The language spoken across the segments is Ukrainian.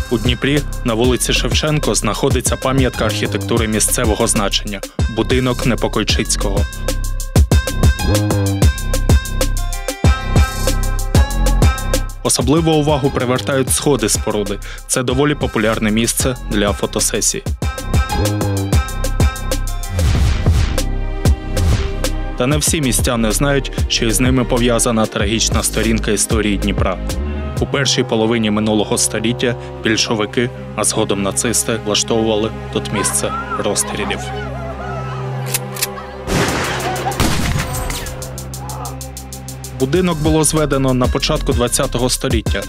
У Дніпрі на вулиці Шевченко знаходиться пам'ятка архітектури місцевого значення – будинок Непокойчицького. Особливу увагу привертають сходи споруди. Це доволі популярне місце для фотосесій. Та не всі містяни знають, що із ними пов'язана трагічна сторінка історії Дніпра. У першій половині минулого століття більшовики, а згодом нацисти, влаштовували тут місце розстрілів. Будинок було зведено на початку ХХ століття.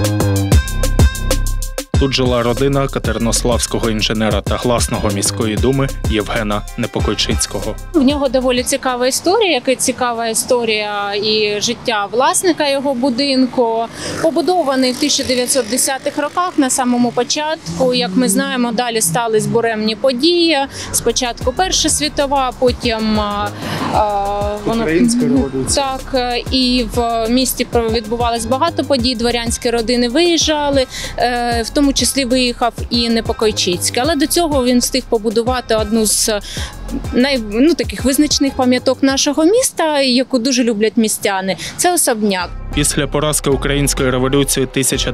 Тут жила родина катеринославського інженера та гласного міської думи Євгена Непокойчицького. В нього доволі цікава історія, як і цікава історія і життя власника його будинку. Побудований в 1910-х роках на самому початку. Як ми знаємо, далі стались буремні події. Спочатку Перша світова, потім Українська революція. Так, і в місті відбувалось багато подій, дворянські родини виїжджали, в тому числі виїхав і Непокойчицький. Але до цього він встиг побудувати одну з таких визначних пам'яток нашого міста, яку дуже люблять містяни. Це особняк. Після поразки Української революції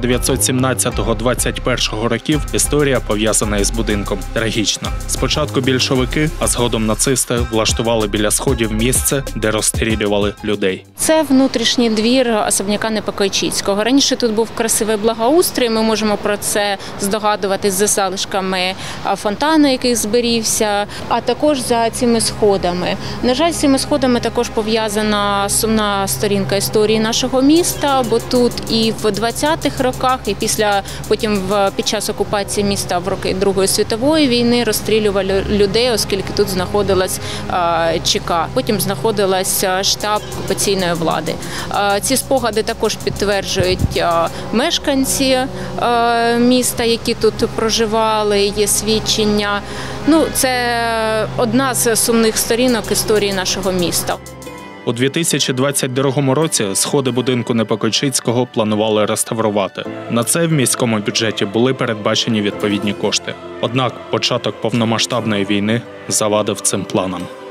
1920-21 років історія, пов'язана із будинком, трагічна. Спочатку більшовики, а згодом нацисти влаштували біля сходів місце, де розстрілювали людей. Це внутрішній двір особняка Непокойчицького. Раніше тут був красивий благоустрій, ми можемо про це здогадуватись за залишками фонтану, який зберігся, а також за цими сходами. На жаль, з цими сходами також пов'язана сумна сторінка історії нашого міста, бо тут і в 20-х роках, і потім під час окупації міста в роки Другої світової війни розстрілювали людей, оскільки тут знаходилась ЧК. Потім знаходилась штаб окупаційної влади. Ці спогади також підтверджують мешканці міста, які тут проживали, є свідчення. Це одна з сумних сторінок історії нашого міста. У 2022 році сходи будинку Непокойчицького планували реставрувати. На це в міському бюджеті були передбачені відповідні кошти. Однак початок повномасштабної війни завадив цим планам.